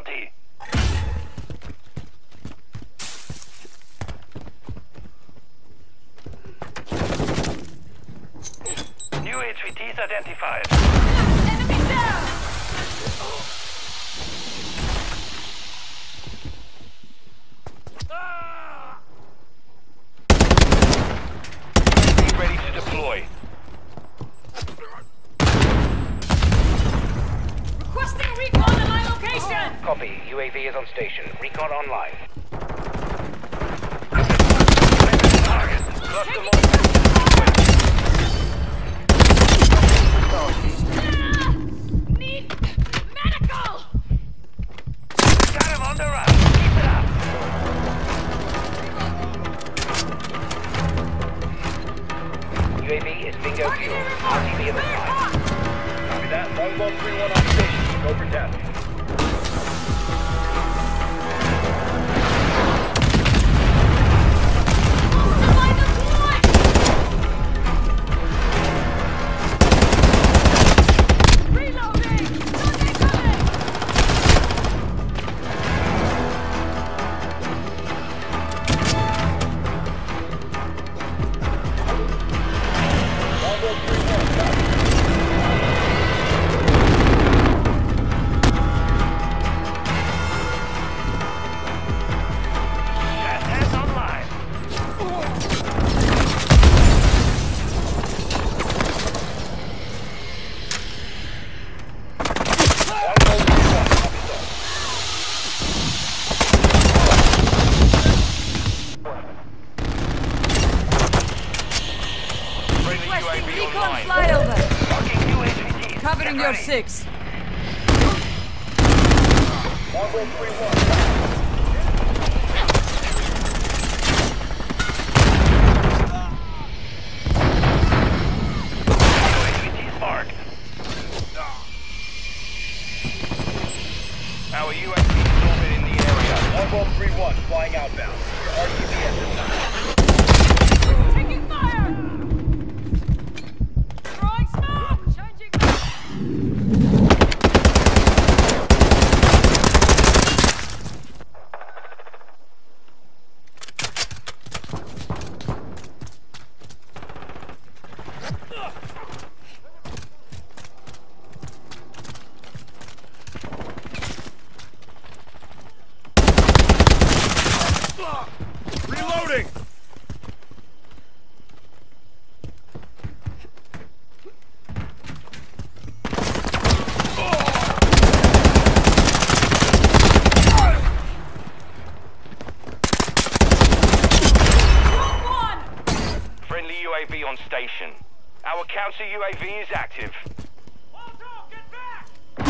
bounty. New HVTs identified. Enemy down! Be ready to deploy. Requesting recon at my location! Copy. UAV is on station. Recon online. Target. Cluster launch. Need medical! Got him on the run. Keep it up. UAV is bingo fuel. RTV at the time. Copy that. Longbow 3-1 on station. Go for test. Longbow 3-1, copy. Gas hands online. Longbow 3-1, copy that. Friendly Requesting UAV recon online. flyover! Marking new HVTs. Covering Get your ready. 6. Longbow 3-1, copy. UAVs marked. Our UAV is orbiting the area. Longbow 3-1, flying outbound. Your RTV at this time. Taking fire! Throwing smoke! Changing Reloading! one! Friendly UAV on station. Our counter UAV is active. Get back!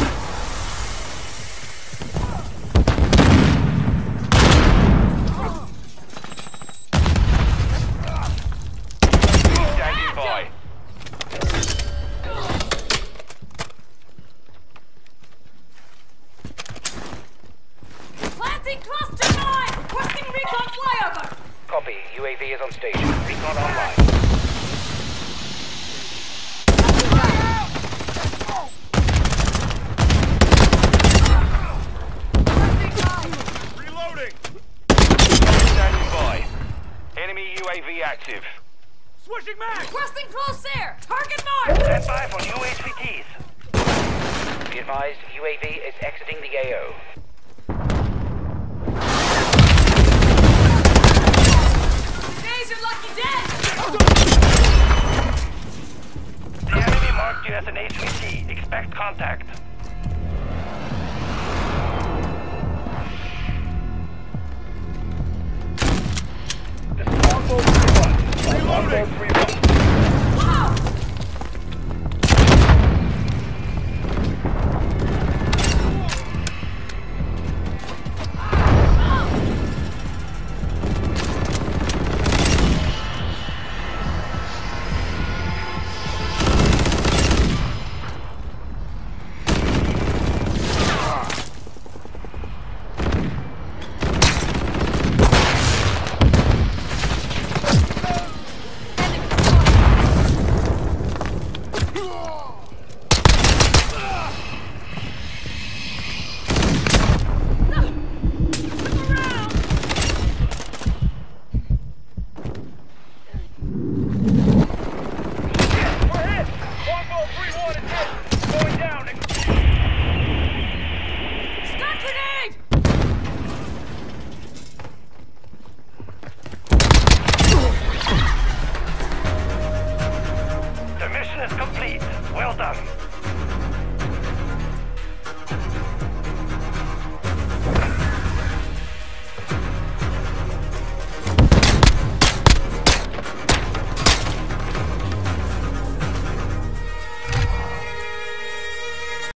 Standing by. Planting cluster mine! Requesting recon flyover! Copy. UAV is on station. Recon online. Reloading! Standing by. Enemy UAV active. Switching mag! Requesting close air! Target marked! Stand by for new HVTs. Be advised, UAV is exiting the AO. Today's your lucky day! The enemy marked you as an HVT. Expect contact.